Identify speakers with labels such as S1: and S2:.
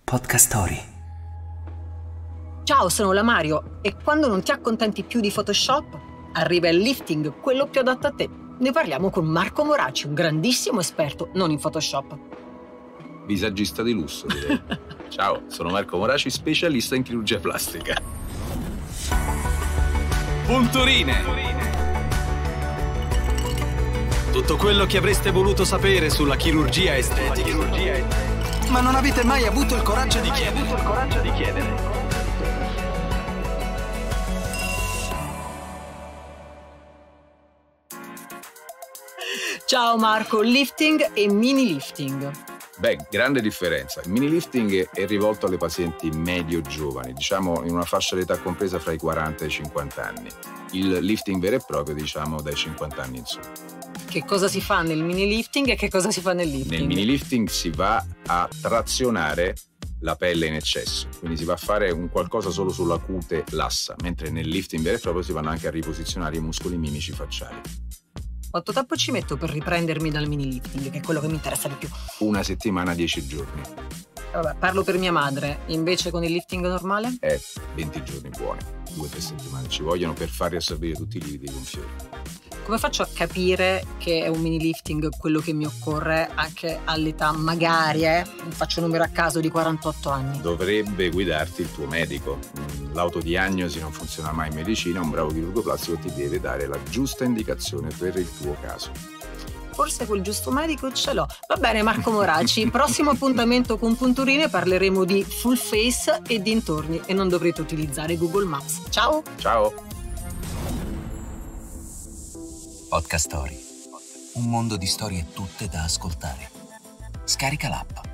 S1: Podcast Story.
S2: Ciao, sono la Mario e quando non ti accontenti più di Photoshop, arriva il lifting, quello più adatto a te. Ne parliamo con Marco Moraci, un grandissimo esperto, non in Photoshop.
S3: Visagista di lusso, direi. Ciao, sono Marco Moraci, specialista in chirurgia plastica.
S4: Punturine. Tutto quello che avreste voluto sapere sulla chirurgia estetica. Ma non avete mai avuto il coraggio di chiedere.
S2: Ciao Marco, lifting e mini lifting.
S3: Beh, grande differenza. Il mini lifting è rivolto alle pazienti medio-giovani, diciamo in una fascia d'età compresa fra i 40 e i 50 anni. Il lifting vero e proprio, diciamo, dai 50 anni in su.
S2: Che cosa si fa nel mini lifting e che cosa si fa nel lifting?
S3: Nel mini lifting si va a trazionare la pelle in eccesso, quindi si va a fare un qualcosa solo sulla cute lassa, mentre nel lifting vero e proprio si vanno anche a riposizionare i muscoli mimici facciali.
S2: Quanto tempo ci metto per riprendermi dal mini lifting, che è quello che mi interessa di più?
S3: 1 settimana, 10 giorni.
S2: Vabbè, parlo per mia madre, invece con il lifting normale?
S3: 20 giorni buoni, 2-3 settimane ci vogliono per far riassorbire tutti i lividi gonfiori.
S2: Come faccio a capire che è un mini lifting quello che mi occorre anche all'età magari, faccio un numero a caso, di 48 anni?
S3: Dovrebbe guidarti il tuo medico. L'autodiagnosi non funziona mai in medicina, un bravo chirurgo plastico ti deve dare la giusta indicazione per il tuo caso.
S2: Forse quel giusto medico ce l'ho. Va bene Marco Moraci, prossimo appuntamento con Punturine parleremo di full face e dintorni e non dovrete utilizzare Google Maps. Ciao!
S3: Ciao!
S1: Podcast Story. Un mondo di storie tutte da ascoltare. Scarica l'app.